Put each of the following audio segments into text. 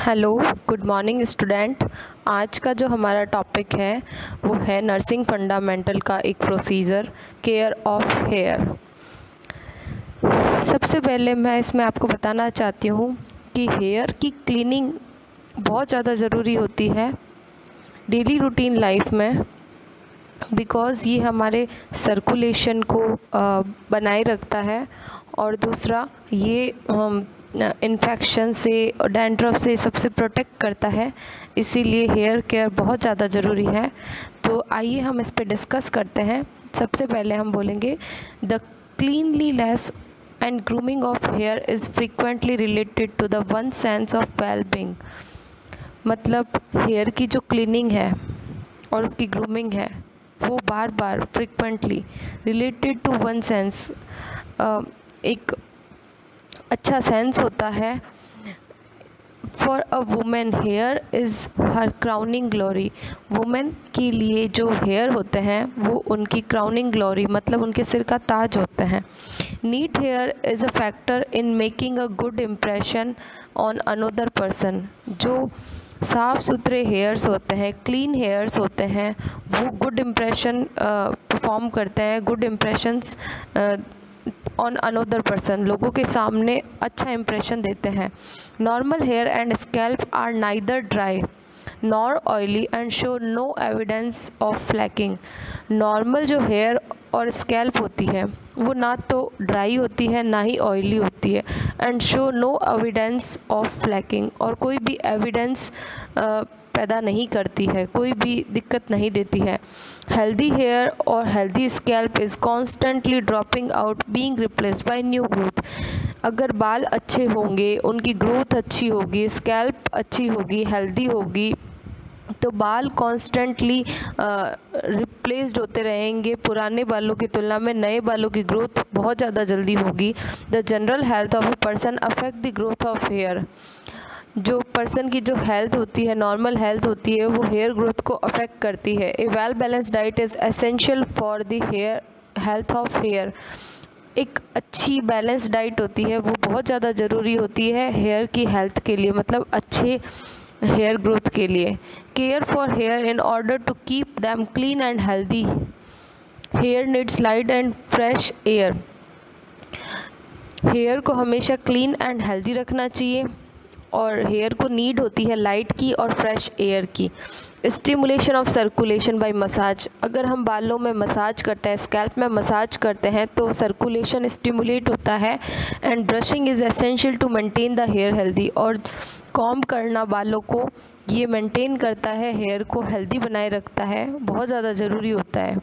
Hello, good morning student. आज का जो हमारा टॉपिक है वो है नर्सिंग फंडामेंटल का एक प्रोसीजर, केयर ऑफ हेयर। सबसे पहले मैं इसमें आपको बताना चाहती हूँ कि हेयर की क्लीनिंग बहुत ज़्यादा ज़रूरी होती है डेली रूटीन लाइफ में, बिकॉज़ ये हमारे सर्कुलेशन को बनाए रखता है और दूसरा ये इन्फेक्शन से और डैंड्रफ से सबसे प्रोटेक्ट करता है। इसीलिए हेयर केयर बहुत ज़्यादा ज़रूरी है। तो आइए हम इस पे डिस्कस करते हैं। सबसे पहले हम बोलेंगे the cleanliness and grooming of hair is frequently related to the one sense of wellbeing. मतलब हेयर की जो क्लीनिंग है और उसकी ग्रूमिंग है वो बार बार frequently related to one sense, एक अच्छा सेंस होता है। For a women hair is her crowning glory. Women के लिए जो हेयर होते हैं वो उनकी क्राउनिंग ग्लोरी, मतलब उनके सिर का ताज होते हैं। Neat hair is a factor in making a good impression on another person. जो साफ़ सुथरे हेयर्स होते हैं, क्लीन हेयर्स होते हैं, वो गुड इम्प्रेशन परफॉर्म करते हैं, good impressions on another person, लोगों के सामने अच्छा इम्प्रेशन देते हैं। Normal hair and scalp are neither dry nor oily and show no evidence of flaking. Normal जो हेयर और स्कैल्प होती है वो ना तो ड्राई होती है ना ही ऑयली होती है, and show no evidence of flaking, और कोई भी एविडेंस पैदा नहीं करती है, कोई भी दिक्कत नहीं देती है। हेल्दी हेयर और healthy scalp is constantly dropping out being replaced by new growth. अगर बाल अच्छे होंगे, उनकी ग्रोथ अच्छी होगी, स्कैल्प अच्छी होगी, हेल्दी होगी, तो बाल कॉन्स्टेंटली रिप्लेस्ड होते रहेंगे। पुराने बालों की तुलना में नए बालों की ग्रोथ बहुत ज़्यादा जल्दी होगी। The general health of a person affect the growth of hair. जो पर्सन की जो हेल्थ होती है, नॉर्मल हेल्थ होती है, वो हेयर ग्रोथ को अफेक्ट करती है। A well balanced diet is essential for the hair health of hair. एक अच्छी बैलेंस डाइट होती है वो बहुत ज़्यादा ज़रूरी होती है हेयर की हेल्थ के लिए, मतलब अच्छे हेयर ग्रोथ के लिए। Care for hair in order to keep them clean and healthy. Hair needs light and fresh air. Hair को हमेशा क्लीन एंड हेल्दी रखना चाहिए और हेयर को नीड होती है लाइट की और फ्रेश एयर की। Stimulation of circulation by massage. अगर हम बालों में मसाज करते हैं, स्कैल्प में मसाज करते हैं, तो सर्कुलेशन स्टिमुलेट होता है। And brushing is essential to maintain the hair healthy. और कॉम्ब करना बालों को ये मेंटेन करता है, हेयर को हेल्दी बनाए रखता है, बहुत ज़्यादा ज़रूरी होता है।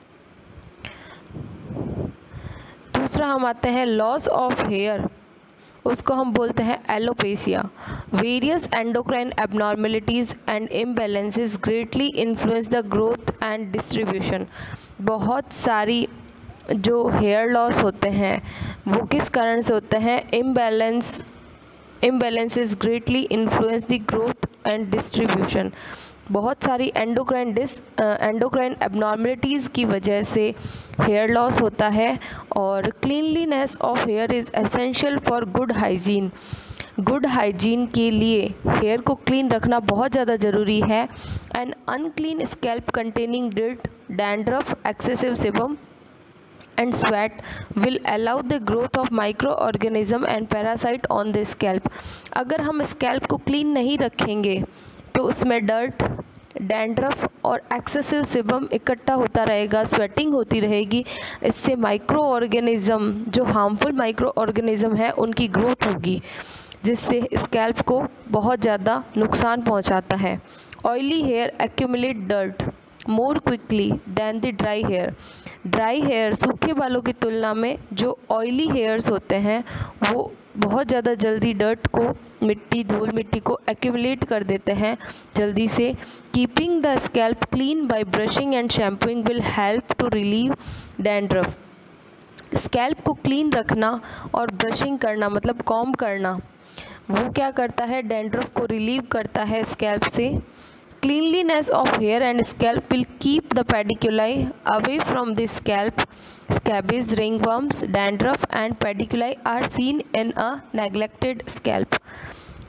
दूसरा हम आते हैं लॉस ऑफ हेयर, उसको हम बोलते हैं alopecia. Various endocrine abnormalities and imbalances greatly influence the growth and distribution. बहुत सारी जो हेयर लॉस होते हैं वो किस कारण से होते हैं? Imbalances greatly influence the growth and distribution. बहुत सारी एंडोक्राइन एबनॉर्मेलिटीज़ की वजह से हेयर लॉस होता है। और cleanliness of hair is essential for good hygiene. Good hygiene के लिए हेयर को क्लीन रखना बहुत ज़्यादा ज़रूरी है। An unclean scalp containing dirt, dandruff, excessive sebum and sweat will allow the growth of microorganism and parasite on the scalp। अगर हम स्कैल्प को क्लीन नहीं रखेंगे तो उसमें डर्ट, डैंड्रफ और एक्सेसिव सेबम इकट्ठा होता रहेगा, स्वेटिंग होती रहेगी। इससे माइक्रो ऑर्गेनिज़म, जो हार्मफुल माइक्रो ऑर्गेनिज़म है, उनकी ग्रोथ होगी, जिससे स्कैल्प को बहुत ज़्यादा नुकसान पहुंचाता है। Oily hair accumulate dirt more quickly than the dry hair. Dry hair, सूखे बालों की तुलना में जो ऑयली हेयर्स होते हैं वो बहुत ज़्यादा जल्दी डर्ट को, मिट्टी, धूल मिट्टी को एक्यूमुलेट कर देते हैं जल्दी से। Keeping the scalp clean by brushing and shampooing will help to relieve dandruff. Scalp को क्लीन रखना और ब्रशिंग करना, मतलब कॉम्ब करना, वो क्या करता है? डैंड्रफ को रिलीव करता है स्कैल्प से। Cleanliness of hair and scalp will keep the pediculi away from the scalp. Scabies, ringworms, dandruff and pediculi are seen in a neglected scalp.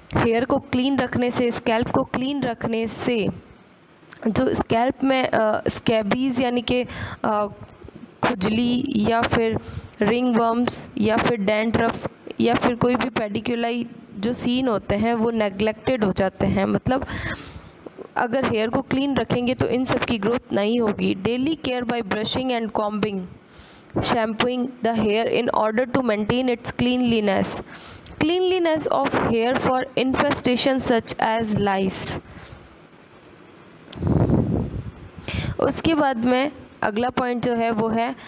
Hair को क्लीन रखने से, स्कैल्प को क्लीन रखने से जो स्कैल्प में स्कैबीज़ यानी कि खुजली या फिर रिंग वर्म्स या फिर डैंड्रफ या फिर कोई भी पेडिक्यूलाई जो सीन होते हैं वो नेग्लेक्टेड हो जाते हैं। मतलब अगर हेयर को क्लीन रखेंगे तो इन सब की ग्रोथ नहीं होगी। Daily care by brushing and combing, shampooing the hair in order to maintain its cleanliness. Cleanliness of hair for infestation such as lice. उसके बाद में अगला पॉइंट जो है वो है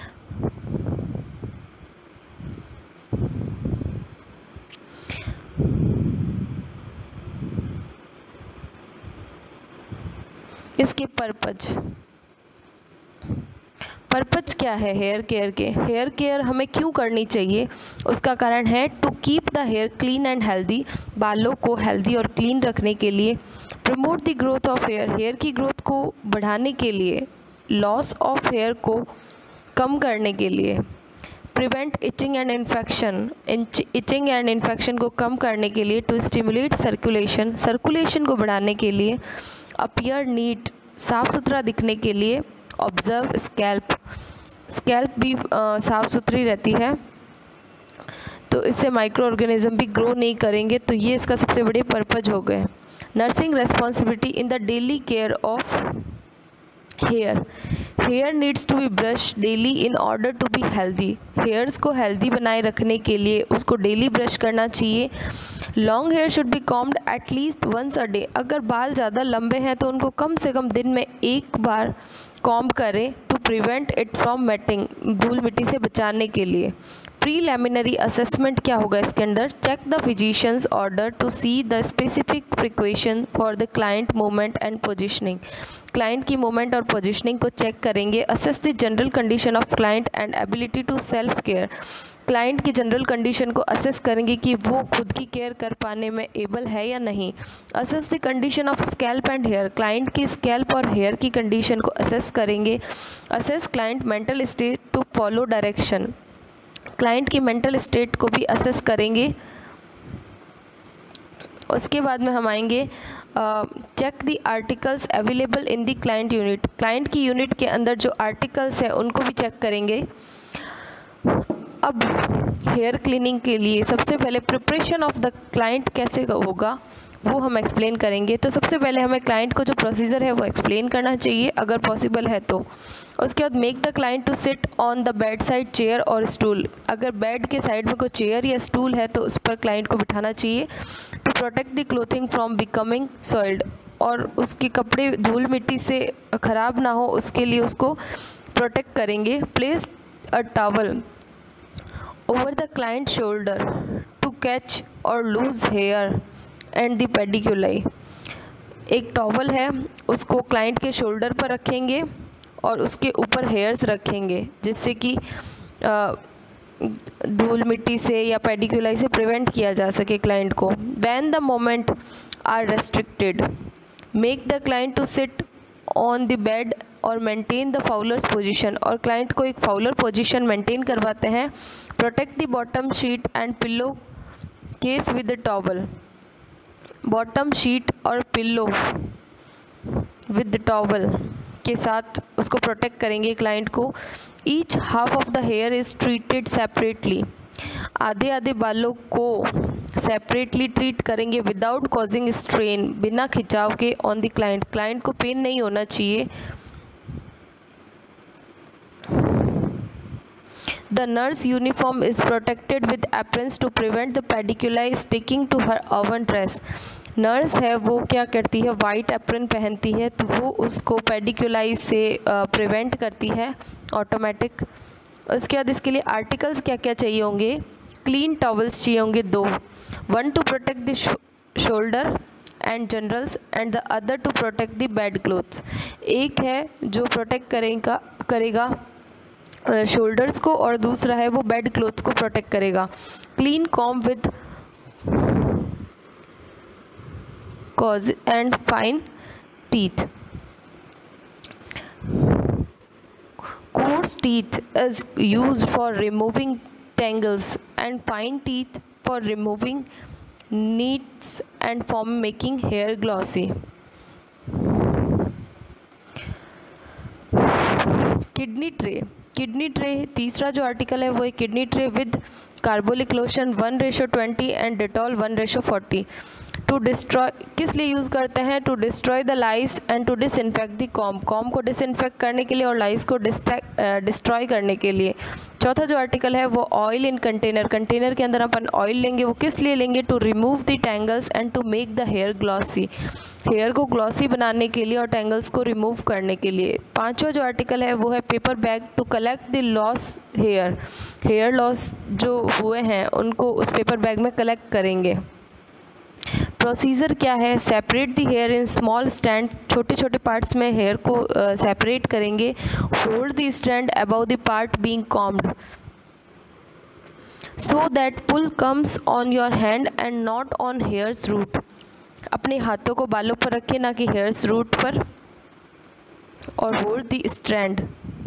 इसके पर्पज क्या है हेयर केयर के। हेयर केयर हमें क्यों करनी चाहिए, उसका कारण है to keep the hair clean and healthy, बालों को हेल्दी और क्लीन रखने के लिए। Promote the growth of hair, hair की ग्रोथ को बढ़ाने के लिए। लॉस ऑफ हेयर को कम करने के लिए। Prevent itching and infection, itching and infection को कम करने के लिए। टू स्टिमुलेट सर्कुलेशन, सर्कुलेशन को बढ़ाने के लिए। अपीयर नीट, साफ़ सुथरा दिखने के लिए। ऑब्जर्व स्कैल्प, स्कैल्प भी साफ़ सुथरी रहती है तो इससे माइक्रो ऑर्गेनिज्म भी ग्रो नहीं करेंगे, तो ये इसका सबसे बड़े पर्पज हो गए। Nursing responsibility in the daily care of hair, hair needs to be brush daily in order to be healthy, hairs को हेल्दी बनाए रखने के लिए उसको डेली ब्रश करना चाहिए। Long hair should be combed at least once a day, अगर बाल ज़्यादा लंबे हैं तो उनको कम से कम दिन में एक बार कॉम्ब करें। To prevent it from matting, धूल मिट्टी से बचाने के लिए। प्रीलिमिनरी असेसमेंट क्या होगा इसके अंदर, check the physicians order to see the specific precaution for the client movement and positioning, client की मूवमेंट और पोजिशनिंग को चेक करेंगे। Assess the general condition of client and ability to self care, client की general condition को assess करेंगे कि वो खुद की केयर कर पाने में एबल है या नहीं। Assess the condition of scalp and hair, client की स्कैल्प और हेयर की कंडीशन को असेस करेंगे। Assess client mental state to follow direction, client की मेंटल स्टेट को भी असेस करेंगे। उसके बाद में हम आएंगे check the articles available in the client unit, client की यूनिट के अंदर जो आर्टिकल्स हैं उनको भी चेक करेंगे। अब हेयर क्लीनिंग के लिए सबसे पहले प्रिपरेशन ऑफ द क्लाइंट कैसे होगा वो हम एक्सप्लेन करेंगे। तो सबसे पहले हमें क्लाइंट को जो प्रोसीजर है वो एक्सप्लेन करना चाहिए अगर पॉसिबल है तो। उसके बाद make the client to sit on the bed side chair और स्टूल, अगर बेड के साइड में कोई चेयर या स्टूल है तो उस पर क्लाइंट को बिठाना चाहिए। To protect the clothing from becoming soiled, और उसके कपड़े धूल मिट्टी से ख़राब ना हो उसके लिए उसको प्रोटेक्ट करेंगे। Place a towel over the client shoulder to catch or lose hair and the pediculi, एक टॉवल है उसको क्लाइंट के शोल्डर पर रखेंगे और उसके ऊपर हेयर्स रखेंगे जिससे कि धूल मिट्टी से या पेडिक्यूलाई से प्रिवेंट किया जा सके क्लाइंट को। When the movement are restricted, make the client to sit on the bed और मेंटेन द फाउलर्स पोजीशन, और क्लाइंट को एक फाउलर पोजीशन मेंटेन करवाते हैं। Protect the bottom sheet and pillow case with the towel, bottom sheet और pillow with the towel के साथ उसको प्रोटेक्ट करेंगे क्लाइंट को। Each half of the hair is treated separately, आधे आधे बालों को सेपरेटली ट्रीट करेंगे विदाउट कॉजिंग स्ट्रेन, बिना खिंचाव के ऑन द क्लाइंट, क्लाइंट को पेन नहीं होना चाहिए। The nurse uniform is protected with aprons to prevent the pediculi sticking to her oven dress. Nurse है वो क्या करती है, वाइट एप्रन पहनती है तो वो उसको पेडिक्यूलाई से प्रिवेंट करती है ऑटोमेटिक। उसके बाद इसके लिए आर्टिकल्स क्या क्या चाहिए होंगे, क्लीन टॉवल्स चाहिए होंगे 2, 1 to protect the shoulder and generals and the other to protect the bed clothes, एक है जो प्रोटेक्ट करेगा शोल्डर्स को और दूसरा है वो बेड क्लोथ्स को प्रोटेक्ट करेगा। Clean comb with coarse and fine teeth, coarse teeth is used for removing tangles and fine teeth for removing needs and form making hair glossy. Kidney tray तीसरा जो article है वो है kidney tray with carbolic lotion 1:20 and Dettol 1:40 to destroy. किस लिए use करते हैं? To destroy the lice and to disinfect the comb को डिसइंफेक्ट करने के लिए और लाइस को डिस्ट्रॉय करने के लिए। चौथा जो आर्टिकल है वो ऑयल इन कंटेनर के अंदर अपन ऑयल लेंगे। वो किस लिए लेंगे? To remove the tangles and to make the hair glossy, hair को ग्लॉसी बनाने के लिए और टैंगल्स को रिमूव करने के लिए। पांचवा जो आर्टिकल है वो है paper bag to collect the loss hair loss जो हुए हैं उनको उस पेपर बैग में कलेक्ट करेंगे। प्रोसीजर क्या है? Separate the hair in small stand, छोटे छोटे पार्ट्स में हेयर को सेपरेट करेंगे। Hold the stand above the part being combed so that pull comes on your hand and not on hairs root. अपने हाथों को बालों पर रखें, ना कि हेयर्स रूट पर। और होल्ड द स्ट्रैंड।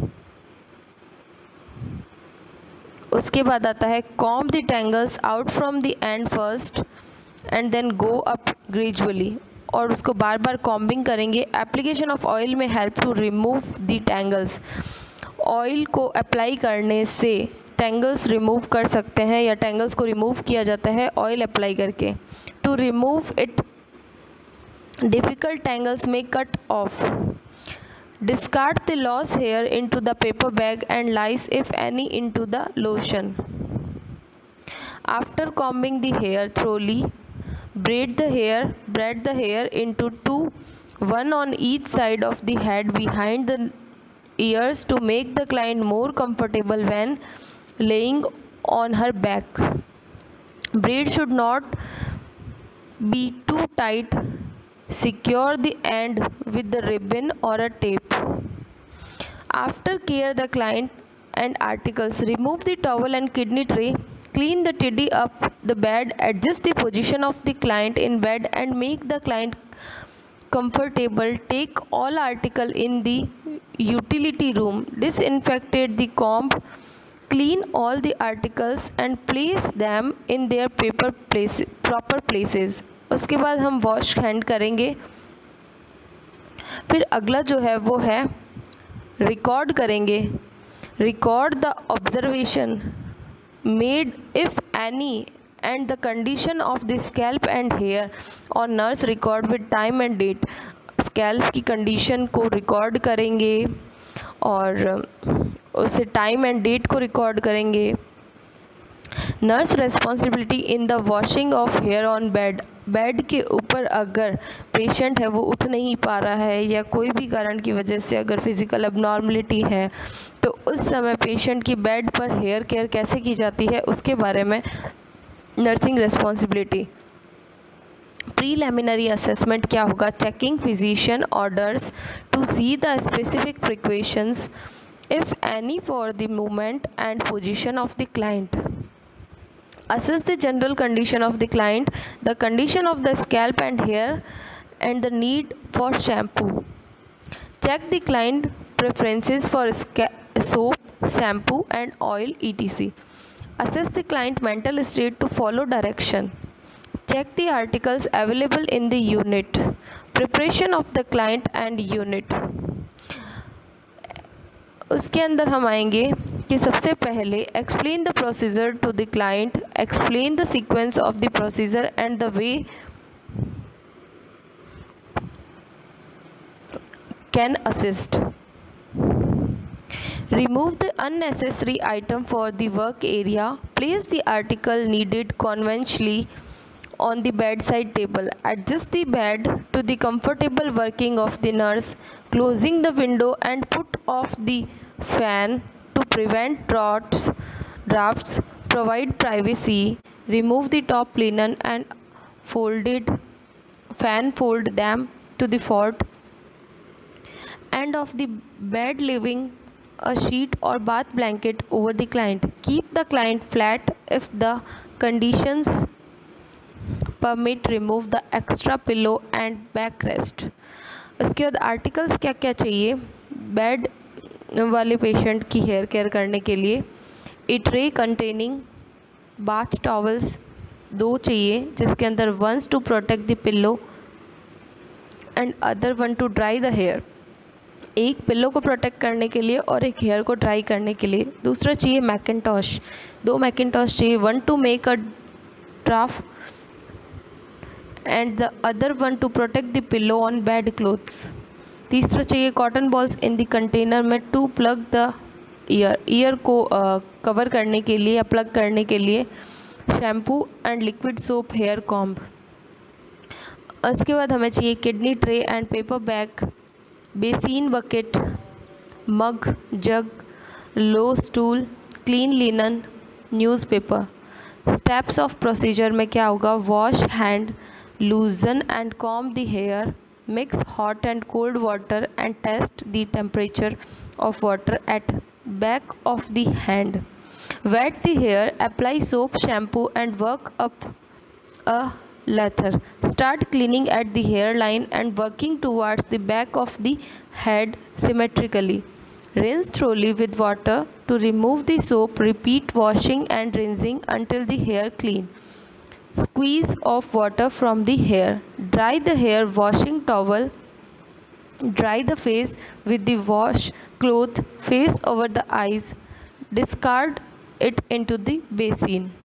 उसके बाद आता है comb the tangles out from the end first and then go up gradually, और उसको बार बार कॉम्बिंग करेंगे। एप्लीकेशन ऑफ ऑयल में help to remove the tangles. Oil को अप्लाई करने से टैंगल्स रिमूव कर सकते हैं या टैंगल्स को रिमूव किया जाता है ऑयल अप्लाई करके। To remove it difficult tangles में cut off. Discard the loss hair into the paper bag and lice if any into the lotion. After combing the hair thoroughly, braid the hair into two, one on each side of the head behind the ears to make the client more comfortable when laying on her back. Braid should not be too tight. Secure the end with the ribbon or a tape. After care the client and articles, remove the towel and kidney tray. Clean the tidy up the bed, adjust the position of the client in bed and make the client comfortable. Take all article in the utility room, disinfect the comb, clean all the articles and place them in their proper places. उसके बाद हम wash hand करेंगे। फिर अगला जो है वो है रिकॉर्ड करेंगे। Record the observation made if any and the condition of the scalp and hair, और nurse record with time and date। scalp की condition को record करेंगे और उसे time and date को record करेंगे। nurse responsibility in the washing of hair on bed। Bed के ऊपर अगर पेशेंट है वो उठ नहीं पा रहा है या कोई भी कारण की वजह से अगर फिज़िकल अबनॉर्मलिटी है तो उस समय पेशेंट की बेड पर हेयर केयर कैसे की जाती है उसके बारे में नर्सिंग रिस्पॉन्सिबिलिटी। प्रीलिमिनरी असेसमेंट क्या होगा? Checking physician orders to see the specific precautions if any for the movement and position of the client. Assess the general condition of the client, the condition of the scalp and hair, and the need for shampoo. Check the client preferences for soap, shampoo, and oil, etc. Assess the client mental state to follow direction. Check the articles available in the unit. Preparation of the client and unit. उसके अंदर हम आएंगे कि सबसे पहले explain the procedure to the client, explain the sequence of the procedure and the way can assist. Remove the unnecessary item for the work area. Place the article needed conventionally on the bedside table. Adjust the bed to the comfortable working of the nurse, closing the window and put off the fan to prevent drafts. Provide privacy. Remove the top linen and fold them to the foot end of the bed, leaving a sheet or bath blanket over the client. Keep the client flat if the conditions permit. Remove the extra pillow and back rest. उसके बाद articles क्या क्या चाहिए bed वाले patient की hair care करने के लिए? A tray containing bath towels, दो चाहिए, जिसके अंदर once to protect the pillow and other one to dry the hair. एक पिल्लो को प्रोटेक्ट करने के लिए और एक हेयर को ड्राई करने के लिए। दूसरा चाहिए मैकिन्टॉश, दो मैकिन्टॉश चाहिए, one to make a draft and the other one to protect the pillow on bed clothes. तीसरा चाहिए cotton balls in the container में टू प्लग द ईयर को कवर करने के लिए या प्लग करने के लिए। Shampoo and liquid soap hair comb. उसके बाद हमें चाहिए kidney tray and paper bag, basin bucket, mug, jug, low stool, clean linen, newspaper. Steps of procedure में क्या होगा? Wash hand, loosen and comb the hair, mix hot and cold water and test the temperature of water at back of the hand. Wet the hair, apply soap, shampoo and work up a lather. Start cleaning at the hairline and working towards the back of the head symmetrically. Rinse thoroughly with water to remove the soap. Repeat washing and rinsing until the hair clean. Squeeze off water from the hair. Dry the hair washing towel. Dry the face with the wash cloth, face over the eyes. Discard it into the basin.